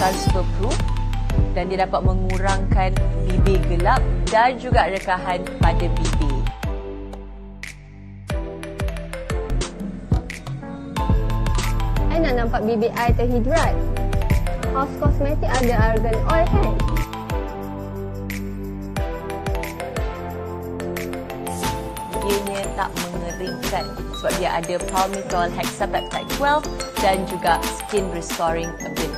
transfer proof dan dia dapat mengurangkan bibir gelap dan juga rekahan pada bibir. I nak nampak bibir I terhidrat. House Cosmetic ada argan oil kan? Ianya tak mengeringkan sebab dia ada palmitoyl hexapeptide 12 dan juga skin restoring ability.